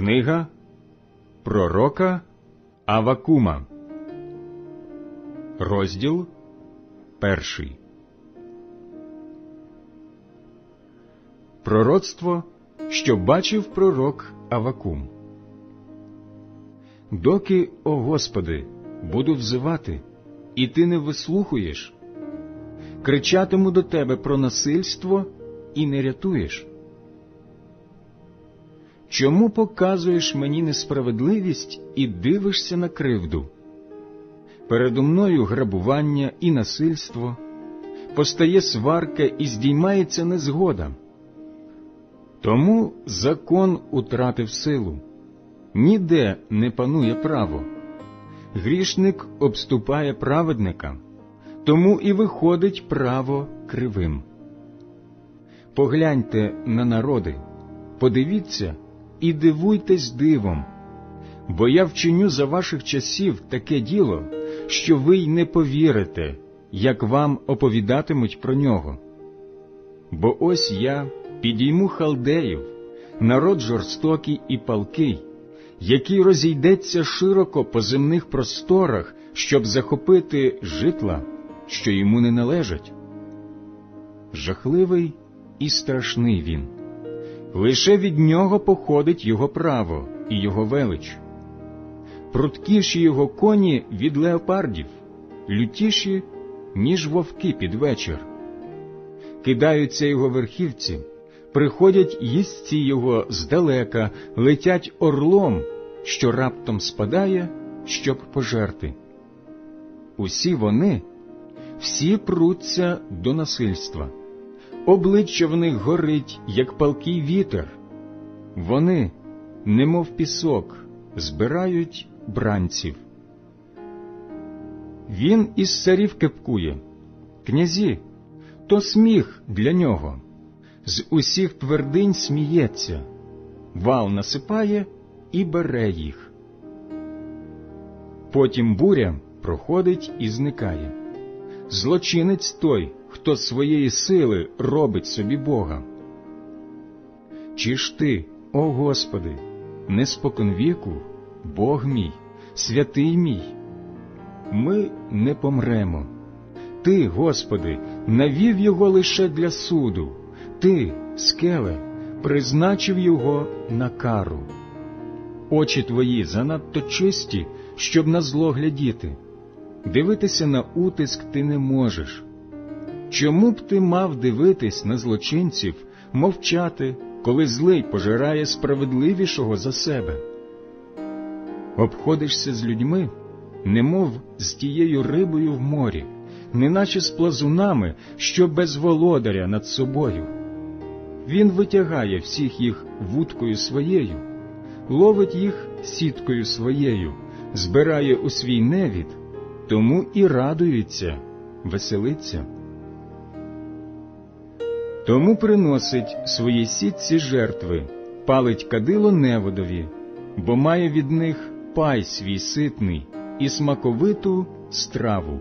Книга пророка Аввакума, розділ 1. Пророцтво, що бачив пророк Аввакум. Доки, о Господи, буду взивати, і Ти не вислухаєш, кричатиму до Тебе про насильство і не рятуєш. Чому показуєш мені несправедливість і дивишся на кривду? Передо мною грабування і насильство, постає сварка і здіймається незгода. Тому закон утратив силу, ніде не панує право. Грішник обступає праведника, тому і виходить право кривим. Погляньте на народи, подивіться і дивуйтесь дивом, бо я вчиню за ваших часів таке діло, що ви й не повірите, як вам оповідатимуть про нього. Бо ось я підійму халдеїв, народ жорстокий і палкий, який розійдеться широко по земних просторах, щоб захопити житла, що йому не належать. Жахливий і страшний він. Лише від нього походить його право і його велич. Пруткіші його коні від леопардів, лютіші, ніж вовки під вечір. Кидаються його верхівці, приходять їздці його здалека, летять орлом, що раптом спадає, щоб пожерти. Усі вони, всі пруться до насильства. Обличчя в них горить, як палкий вітер. Вони, немов пісок, збирають бранців. Він із царів кепкує. Князі, то сміх для нього. З усіх твердинь сміється. Вал насипає і бере їх. Потім буря проходить і зникає. Злочинець той, хто своєї сили робить собі Бога. Чи ж ти, о Господи, не споконвіку, Бог мій, святий мій? Ми не помремо. Ти, Господи, навів його лише для суду. Ти, скеле, призначив його на кару. Очі твої занадто чисті, щоб на зло глядіти. Дивитися на утиск ти не можеш. Чому б ти мав дивитись на злочинців, мовчати, коли злий пожирає справедливішого за себе? Обходишся з людьми, немов з тією рибою в морі, неначе з плазунами, що без володаря над собою. Він витягає всіх їх вудкою своєю, ловить їх сіткою своєю, збирає у свій невід, тому і радується, веселиться. Тому приносить своїй сітці жертви, палить кадило неводові, бо має від них пай свій ситний і смаковиту страву.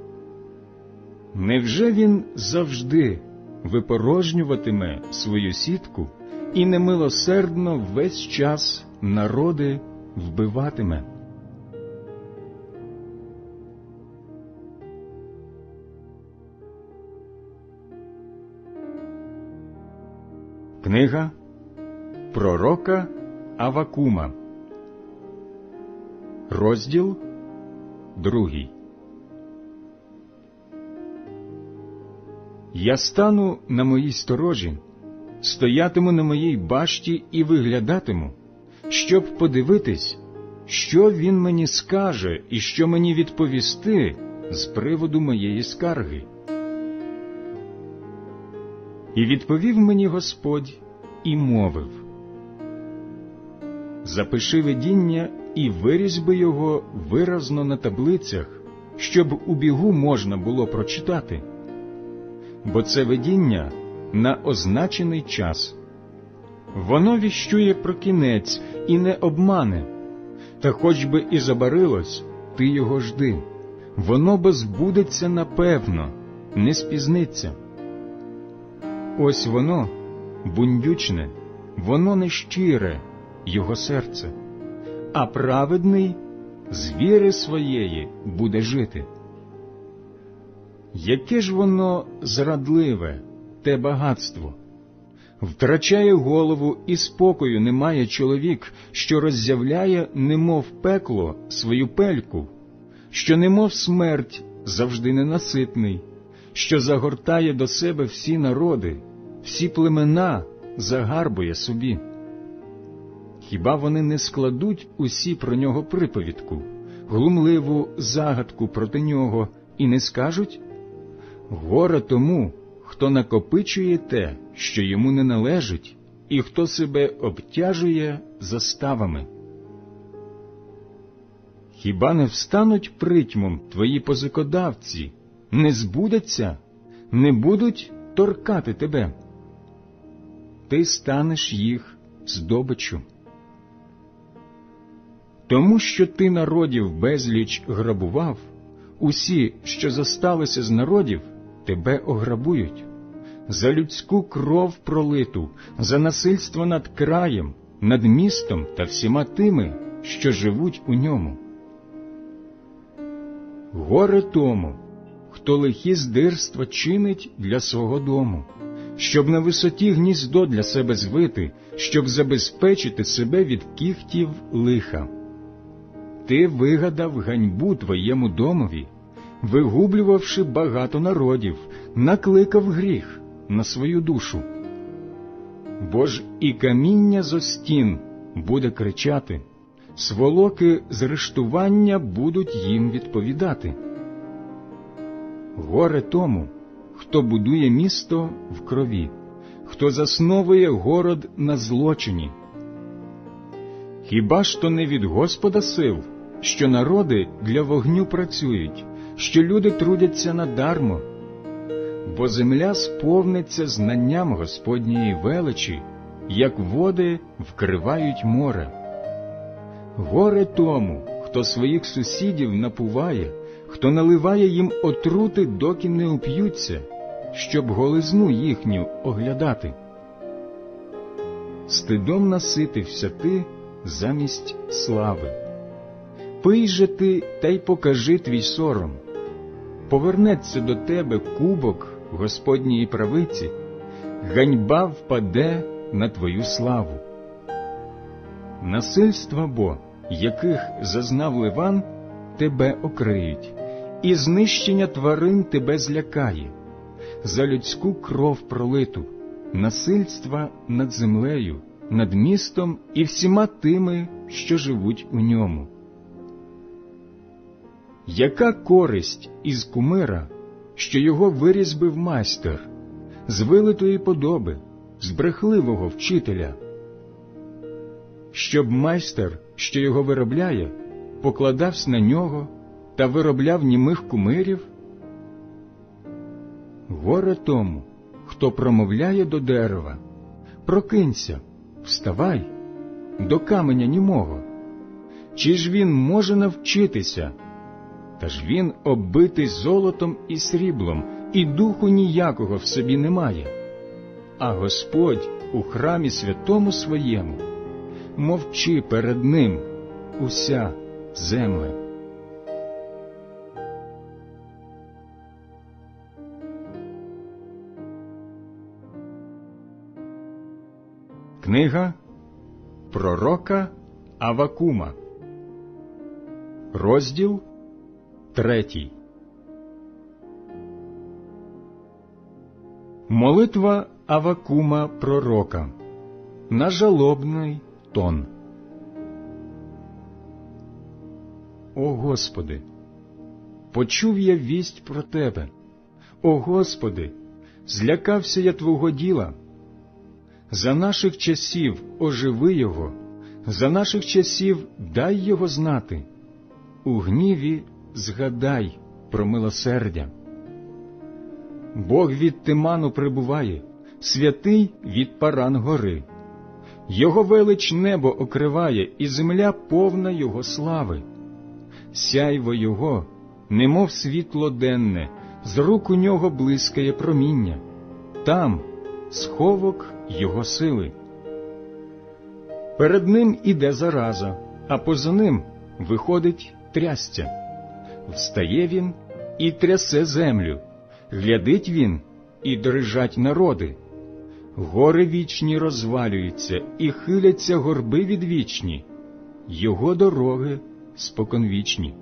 Невже він завжди випорожнюватиме свою сітку і немилосердно весь час народи вбиватиме? Книга пророка Аввакума, розділ 2. Я стану на моїй сторожі, стоятиму на моїй башті і виглядатиму, щоб подивитись, що він мені скаже і що мені відповісти з приводу моєї скарги. І відповів мені Господь і мовив: запиши видіння і вирізьби його виразно на таблицях, щоб у бігу можна було прочитати. Бо це видіння на означений час. Воно віщує про кінець і не обмане, та хоч би і забарилось, ти його жди. Воно бо збудеться напевно, не спізниться. Ось воно, бундючне, воно нещире, його серце, а праведний з віри своєї буде жити. Яке ж воно зрадливе, те багатство! Втрачає голову і спокою немає чоловік, що роззявляє, немов пекло, свою пельку, що немов смерть завжди ненаситний, що загортає до себе всі народи, всі племена загарбує собі. Хіба вони не складуть усі про нього приповідку, глумливу загадку проти нього, і не скажуть: горе тому, хто накопичує те, що йому не належить, і хто себе обтяжує заставами. Хіба не встануть притьмом твої позикодавці, не збудеться, не будуть торкати тебе? Ти станеш їх здобиччю. Тому що ти народів безліч грабував, усі, що зосталися з народів, тебе ограбують. За людську кров пролиту, за насильство над краєм, над містом та всіма тими, що живуть у ньому. Горе тому, хто лихі здирства чинить для свого дому, щоб на висоті гніздо для себе звити, щоб забезпечити себе від кіхтів лиха. Ти вигадав ганьбу твоєму домові, вигублювавши багато народів, накликав гріх на свою душу. Бо ж і каміння зо стін буде кричати, сволоки з рештування будуть їм відповідати. Горе тому, хто будує місто в крові, хто засновує город на злочині. Хіба ж то не від Господа сил, що народи для вогню працюють, що люди трудяться надармо? Бо земля сповниться знанням Господньої величі, як води вкривають море. Горе тому, хто своїх сусідів напуває, хто наливає їм отрути, доки не уп'ються, щоб голизну їхню оглядати. Стидом наситився ти замість слави. Пий же ти, та й покажи твій сором. Повернеться до тебе кубок Господньої правиці, ганьба впаде на твою славу. Насильства бо, яких зазнав Ливан, тебе окриють, і знищення тварин тебе злякає. За людську кров пролиту, насильства над землею, над містом і всіма тими, що живуть у ньому. Яка користь із кумира, що його вирізбив майстер, з вилитої подоби, з брехливого вчителя? Щоб майстер, що його виробляє, покладався на нього та виробляв німих кумирів? Горе тому, хто промовляє до дерева: прокинься, вставай, до каменя німого. Чи ж він може навчитися? Та ж він оббитий золотом і сріблом, і духу ніякого в собі немає. А Господь у храмі святому своєму, мовчи перед ним уся земле. Книга пророка Аввакума, розділ 3. Молитва Аввакума пророка на жалобний тон. О Господи, почув я вість про Тебе. О Господи, злякався я Твого діла. За наших часів оживи його, за наших часів дай його знати. У гніві згадай про милосердя. Бог від Тиману прибуває, святий від Паран гори. Його велич небо окриває, і земля повна його слави. Сяйво його, немов світло денне, з рук у нього блискає проміння. Там сховок його сили. Перед ним іде зараза, а поза ним виходить трясця. Встає він і трясе землю, глядить він і дрижать народи. Гори вічні розвалюються, і хиляться горби відвічні, його дороги споконвічні.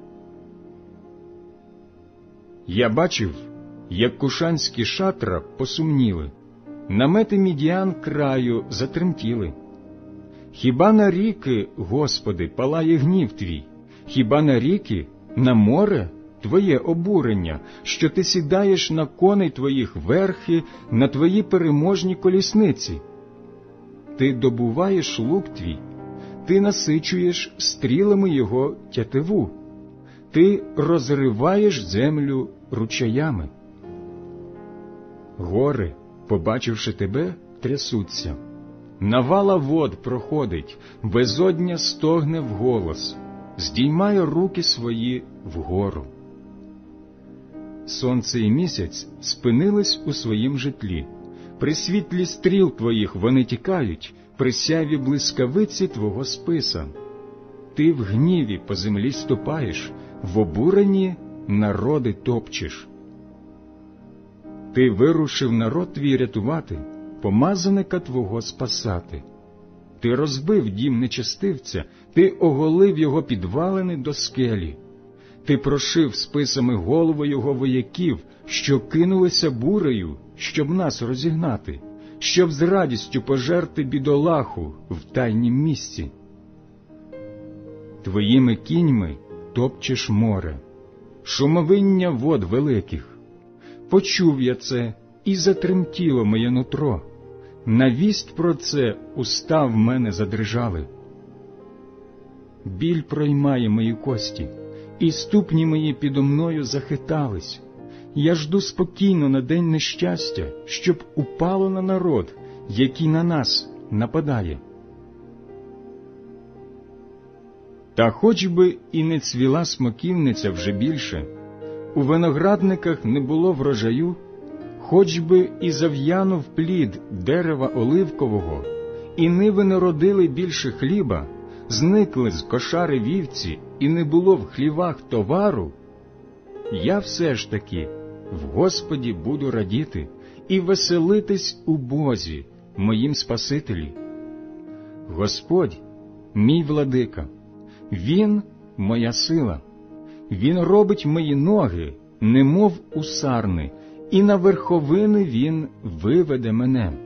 Я бачив, як кушанські шатра посумніли, намети Мідіан краю затремтіли. Хіба на ріки, Господи, палає гнів Твій? Хіба на ріки, на море Твоє обурення, що Ти сідаєш на коней Твоїх верхи, на Твої переможні колісниці? Ти добуваєш лук Твій, Ти насичуєш стрілами його тятиву, Ти розриваєш землю ручаями. Гори, побачивши Тебе, трясуться. Навала вод проходить, безодня стогне вголос, здіймає руки свої вгору. Сонце і місяць спинились у своїм житлі. При світлі стріл Твоїх вони тікають, при сяві блискавиці Твого списа. Ти в гніві по землі ступаєш, в обуренні народи топчеш. Ти вирушив народ Твій рятувати, помазаника Твого спасати. Ти розбив дім нечестивця, Ти оголив його підвалини до скелі. Ти прошив списами голову його вояків, що кинулися бурею, щоб нас розігнати, щоб з радістю пожерти бідолаху в тайнім місці. Твоїми кіньми топчеш море, шумовиння вод великих. Почув я це, і затремтіло моє нутро. На вість про це уста в мене задрижали. Біль проймає мої кості, і ступні мої підо мною захитались. Я жду спокійно на день нещастя, щоб упало на народ, який на нас нападає. Та хоч би і не цвіла смоківниця вже більше, у виноградниках не було врожаю, хоч би і зав'янув плід дерева оливкового, і ниви не родили більше хліба, зникли з кошари вівці, і не було в хлівах товару, я все ж таки в Господі буду радіти і веселитись у Бозі, моїм Спасителі. Господь – мій владика, Він – моя сила, Він робить мої ноги, немов у сарни, і на верховини Він виведе мене.